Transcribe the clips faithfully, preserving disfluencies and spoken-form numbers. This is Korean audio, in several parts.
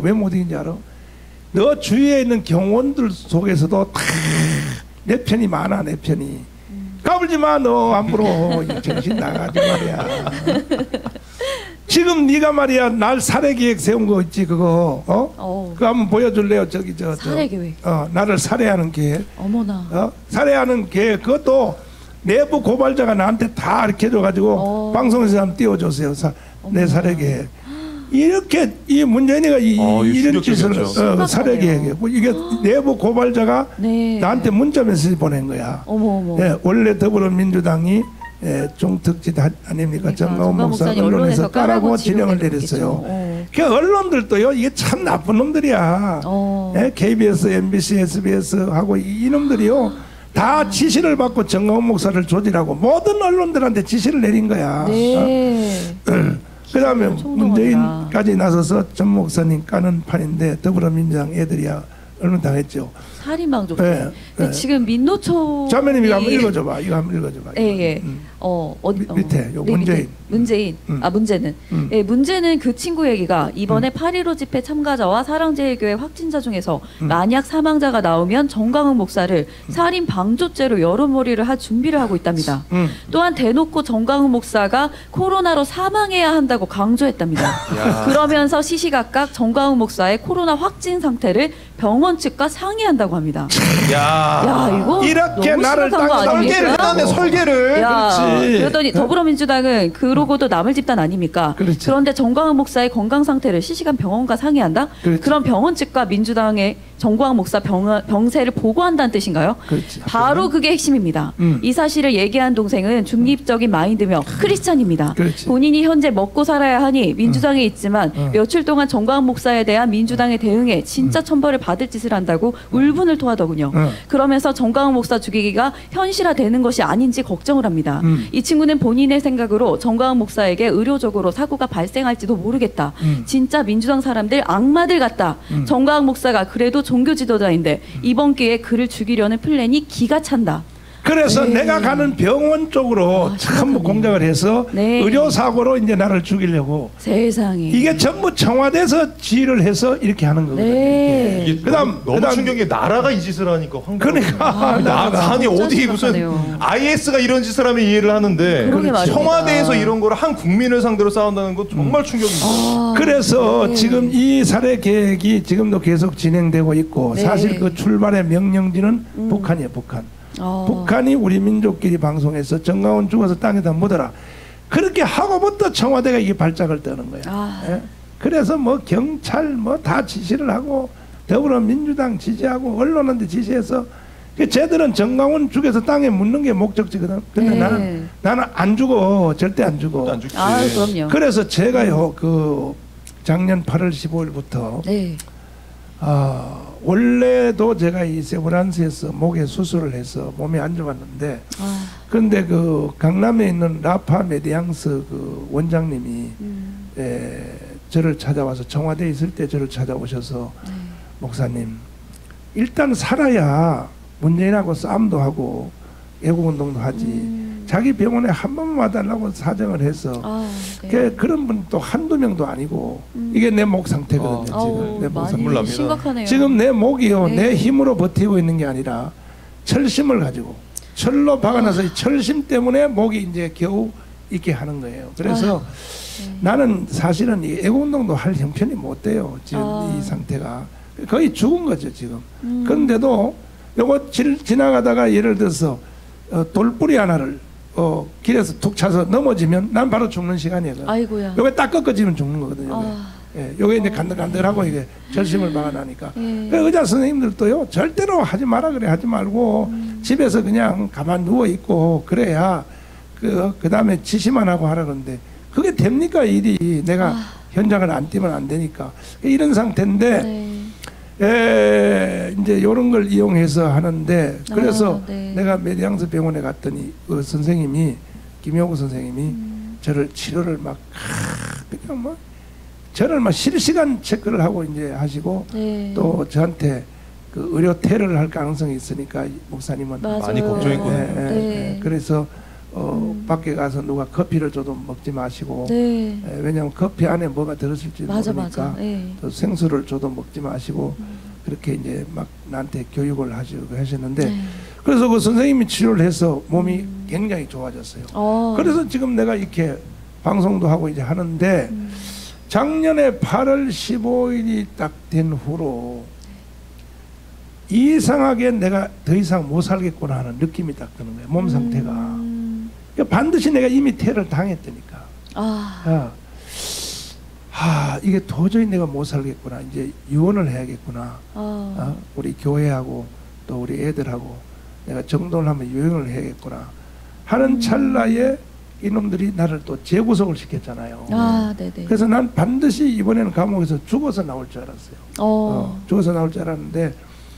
왜 못 이긴지 알아? 너 주위에 있는 경원들 속에서도 다 내 편이 많아, 내 편이. 까불지 마, 너 함부로. 정신 나가지 말이야. 지금 네가 말이야 날 살해 계획 세운 거 있지 그거 어? 어. 그거 한번 보여줄래요? 저기 저, 저 살해 계획. 어 나를 살해하는 계획. 어머나. 어? 살해하는 계획 그것도 내부 고발자가 나한테 다 이렇게 해줘가지고 어. 방송에서 한번 띄워주세요. 사, 내 살해 계획. 이렇게 이 문재인이가 이, 어, 이런 짓을 어, 살해 계획이에요. 이게 내부 고발자가 네. 나한테 문자 메시지 보낸 거야. 어머 어머. 네, 원래 더불어민주당이 예, 종특짓 아닙니까? 그러니까, 정가훈 목사 언론에서 까라고 진영을 내렸어요. 어. 그 언론들도요, 이게 참 나쁜 놈들이야. 어. 예, 케이비에스, 엠비씨, 에스비에스 하고 이놈들이요, 다 지시를 받고 정가훈 목사를 조지라고 모든 언론들한테 지시를 내린 거야. 네. 어. 그 다음에 문재인까지 나서서 전 목사님 까는 판인데 더불어민주당 애들이야 얼마 당했죠. 살인방조. 네, 네. 지금 민노총 자매님 이거 한번 읽어줘봐. 이거 한번 읽어줘봐. 예, 예. 음. 어, 어디, 미, 밑에 요 네, 문재인. 밑에. 문재인. 음. 아 문제는. 음. 예, 문제는 그 친구 얘기가 이번에 음. 팔일오 집회 참가자와 사랑제일교회 확진자 중에서 음. 만약 사망자가 나오면 정광훈 목사를 음. 살인 방조죄로 여론몰이를 할 준비를 하고 있답니다. 음. 또한 대놓고 정광훈 목사가 코로나로 사망해야 한다고 강조했답니다. 그러면서 시시각각 정광훈 목사의 코로나 확진 상태를 병원 측과 상의한다고 합니다. 야, 야 이거 이렇게 너무 나를 심각한 거 설계를 아닙니까? 해놨네, 설계를. 야, 그렇지. 그러더니 더불어민주당은 그러고도 남을 집단 아닙니까? 그렇지. 그런데 정광훈 목사의 건강 상태를 실시간 병원과 상의한다? 그렇지. 그럼 병원 측과 민주당의 정광훈 목사 병, 병세를 보고한다는 뜻인가요? 그렇지. 바로 그게 핵심입니다. 음. 이 사실을 얘기한 동생은 중립적인 마인드며 크리스찬입니다. 그렇지. 본인이 현재 먹고 살아야 하니 민주당에 음. 있지만 음. 며칠 동안 정광훈 목사에 대한 민주당의 대응에 진짜 천벌을 받을 짓을 한다고 울분을 토하더군요. 음. 그러면서 정광훈 목사 죽이기가 현실화되는 것이 아닌지 걱정을 합니다. 음. 이 친구는 본인의 생각으로 정광훈 목사에게 의료적으로 사고가 발생할지도 모르겠다. 음. 진짜 민주당 사람들 악마들 같다. 음. 정광훈 목사가 그래도 종교 지도자인데 음. 이번 기회에 그를 죽이려는 플랜이 기가 찬다. 그래서 네. 내가 가는 병원 쪽으로 아, 전부 공작을 해서 네. 의료사고로 이제 나를 죽이려고. 세상에. 이게 전부 청와대에서 지휘를 해서 이렇게 하는 거거든요. 네. 이게 그다음 너무 그다음 충격이 나라가 이 짓을 하니까 황. 그러니까 아, 나 아니 어디 무슨 아이에스가 이런 짓을 하면 이해를 하는데 청와대에서 이런 거를 한 국민을 상대로 싸운다는 거 정말 충격입니다. 아, 그래서 네. 지금 이 살해 계획이 지금도 계속 진행되고 있고 네. 사실 그 출발의 명령지는 음. 북한이에요, 북한. 어. 북한이 우리 민족끼리 방송해서 정가훈 죽어서 땅에다 묻어라. 그렇게 하고부터 청와대가 이게 발작을 떠는 거야. 아. 예? 그래서 뭐 경찰 뭐 다 지시를 하고 더불어민주당 지시하고 언론한테 지시해서 쟤들은 정강훈 죽여서 땅에 묻는 게 목적지거든. 근데 네. 나는 나는 안 죽어. 절대 안 죽어. 안 죽지. 아, 그럼요. 그래서 제가요 그 작년 팔월 십오일부터 네. 아 원래도 제가 이 세브란스에서 목에 수술을 해서 몸이 안 좋았는데 아. 그런데 그 강남에 있는 라파 메디앙스 그 원장님이 음. 에, 저를 찾아와서 청와대에 있을 때 저를 찾아오셔서 네. 목사님 일단 살아야 문재인하고 싸움도 하고 애국운동도 하지 음. 자기 병원에 한 번만 와달라고 사정을 해서 아, 네. 그, 그런 분 또 한두 명도 아니고 음. 이게 내 목 상태거든요. 어. 지금 아우, 내 목 많이 상태. 납니다. 심각하네요. 지금 내 목이요 네. 내 힘으로 버티고 있는 게 아니라 철심을 가지고 철로 박아놔서 이 철심 때문에 목이 이제 겨우 있게 하는 거예요. 그래서 네. 나는 사실은 이 애국운동도 할 형편이 못 돼요. 지금 아. 이 상태가 거의 죽은 거죠 지금. 음. 그런데도 요거 질, 지나가다가 예를 들어서 어, 돌뿌리 하나를 어, 길에서 툭 차서 넘어지면 난 바로 죽는 시간이에요. 아이고야. 요게 딱 꺾어지면 죽는 거거든요. 아. 예, 요게 이제 간들간들하고 이게 절심을 막아나니까. 예. 그 의사 선생님들도요 절대로 하지 마라 그래 하지 말고 음. 집에서 그냥 가만 누워 있고 그래야 그 그다음에 지시만 하고 하라 그러는데 그게 됩니까 일이 내가 아. 현장을 안 뛰면 안 되니까 이런 상태인데 네. 에, 이제 이런 걸 이용해서 하는데 그래서 아, 네. 내가 메디앙스 병원에 갔더니 그 선생님이 김영우 선생님이 음. 저를 치료를 막 하, 그냥 막 저를 막 실시간 체크를 하고 이제 하시고 네. 또 저한테 그 의료 테러를 할 가능성이 있으니까 목사님은 맞아요. 많이 걱정했군요. 예, 예, 네. 예. 그래서 어, 음. 밖에 가서 누가 커피를 줘도 먹지 마시고 네. 에, 왜냐하면 커피 안에 뭐가 들었을지 맞아, 모르니까 맞아. 예. 또 생수를 줘도 먹지 마시고 음. 그렇게 이제 막 나한테 교육을 하시고 하셨는데 네. 그래서 그 선생님이 치료를 해서 몸이 음. 굉장히 좋아졌어요. 어. 그래서 지금 내가 이렇게 방송도 하고 이제 하는데 음. 작년에 팔월 십오일이 딱 된 후로 이상하게 내가 더 이상 못 살겠구나 하는 느낌이 딱 드는 거예요. 몸 상태가. 음. 그러니까 반드시 내가 이미 퇴를 당했다니까. 아. 아. 아, 이게 도저히 내가 못 살겠구나. 이제 유언을 해야겠구나. 아. 어? 우리 교회하고 또 우리 애들하고 내가 정돈을 하면 여행을 해야겠구나 하는 음. 찰나에 이놈들이 나를 또 재구속을 시켰잖아요. 아, 네네. 그래서 난 반드시 이번에는 감옥에서 죽어서 나올 줄 알았어요. 어, 죽어서 나올 줄 알았는데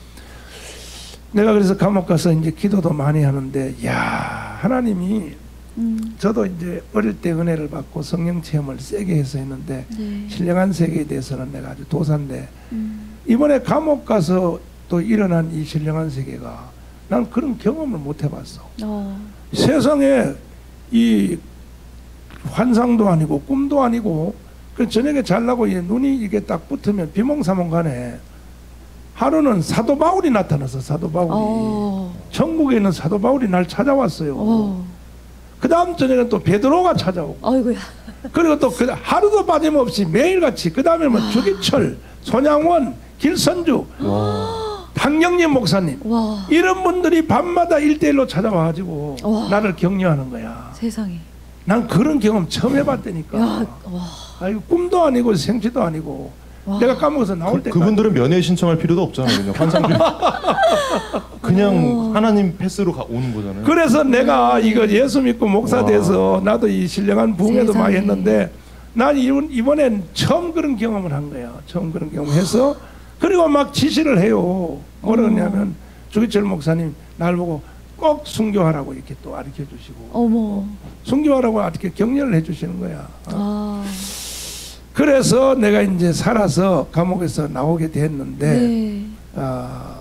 내가 그래서 감옥 가서 이제 기도도 많이 하는데 야 하나님이 음. 저도 이제 어릴 때 은혜를 받고 성령 체험을 세게 해서 했는데 네. 신령한 세계에 대해서는 내가 아주 도사인데 음. 이번에 감옥 가서 또 일어난 이 신령한 세계가 난 그런 경험을 못 해봤어. 어. 세상에 이 환상도 아니고 꿈도 아니고 그 저녁에 잘라고 눈이 이게 딱 붙으면 비몽사몽간에 하루는 사도 바울이 나타났어. 사도 바울이 어. 천국에 있는 사도 바울이 날 찾아왔어요. 어. 그 다음 저녁에 또 베드로가 찾아오고 어이구야. 그리고 또 그 하루도 빠짐없이 매일같이 그 다음에 뭐 주기철, 손양원, 길선주 당경림 목사님 와. 이런 분들이 밤마다 일대일로 찾아와가지고 와. 나를 격려하는 거야. 세상에. 난 그런 경험 처음 해봤다니까. 야, 아, 이거 꿈도 아니고 생치도 아니고 와. 내가 감옥에서 나올 때 그, 그분들은 면회 신청할 필요도 없잖아요. 그냥 환상 그냥 오. 하나님 패스로 가, 오는 거잖아요. 그래서 음. 내가 이거 예수 믿고 목사 와. 돼서 나도 이 신령한 부흥회도 많이 했는데 난 이번엔 처음 그런 경험을 한 거야. 처음 그런 경험해서 그리고 막 지시를 해요. 뭐라 그러냐면 주기철 목사님 날 보고 꼭 순교하라고 이렇게 또 가르쳐 주시고 어머. 순교하라고 이렇게 격려를 해 주시는 거야. 아. 그래서 내가 이제 살아서 감옥에서 나오게 됐는데 네. 어,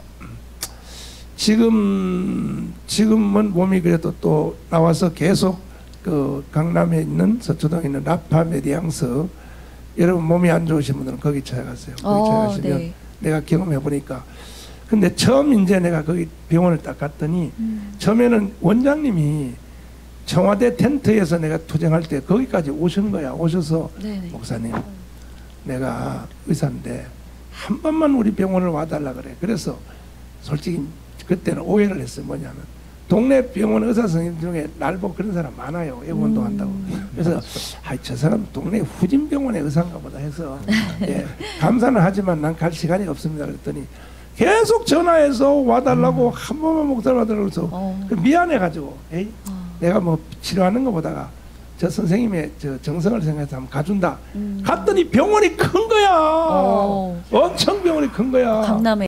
지금 지금은 몸이 그래도 또 나와서 계속 그 강남에 있는 서초동에 있는 라파 메디앙스 여러분 몸이 안 좋으신 분들은 거기 찾아가세요. 거기 어, 찾아가시면 네. 내가 경험해 보니까 근데 처음 이제 내가 거기 병원을 딱 갔더니 음. 처음에는 원장님이 청와대 텐트에서 내가 투쟁할 때 거기까지 오신 거야. 오셔서 네네. 목사님 내가 의사인데 한 번만 우리 병원을 와달라 그래. 그래서 솔직히 그때는 오해를 했어요. 뭐냐면 동네 병원 의사 선생님 중에 날 보고 그런 사람 많아요. 애원도 음. 한다고. 그래서 아이 저 사람 동네 후진 병원의 의사인가 보다 해서 예, 감사는 하지만 난 갈 시간이 없습니다. 그랬더니 계속 전화해서 와달라고 음. 한 번만 목사를 와달라고 해서 어. 미안해가지고 에이 어. 내가 뭐 치료하는 것보다가 저 선생님의 저 정성을 생각해서 한번 가준다. 음. 갔더니 병원이 큰 거야. 어. 엄청 병원이 큰 거야. 강남에.